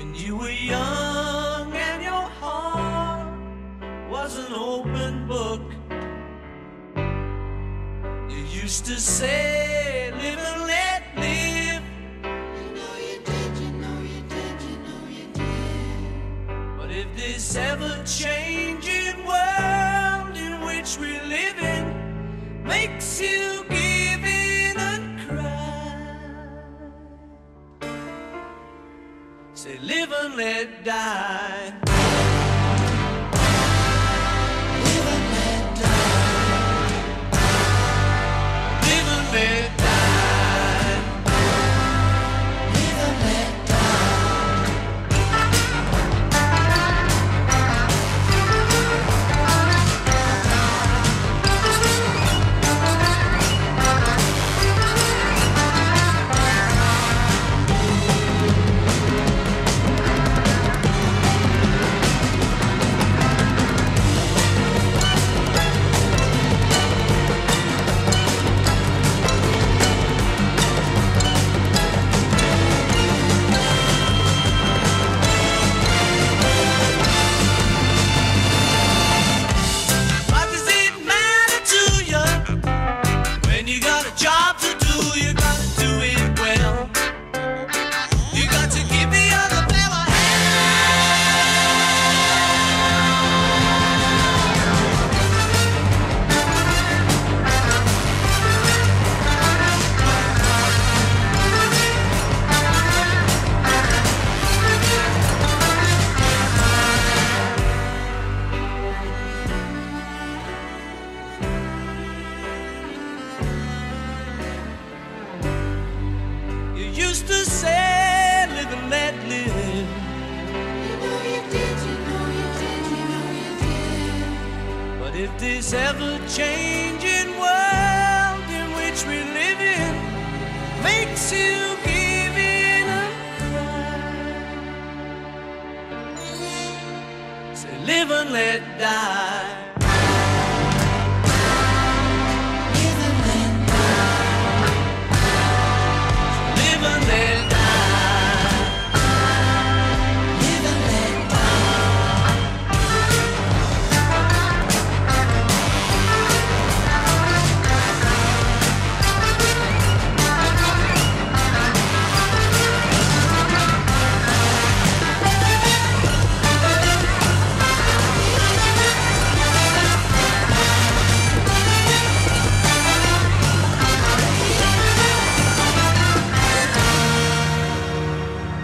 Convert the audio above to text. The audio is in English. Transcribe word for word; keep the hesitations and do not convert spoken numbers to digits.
When you were young and your heart was an open book, you used to say, live and let live. You know you did, you know you did, you know you did. But if this ever-changing world in which we live in makes you give in and cry, say live and let die. Live and let die. Live and let die. Live and let die. What does it matter to you when you got a job to do? You gotta do it well. You got to give the other fella You used to say, live and let live. You know you did, you know you did, you know you did. But if this ever-changing world in which we live in makes you give in and cry, say live and let die.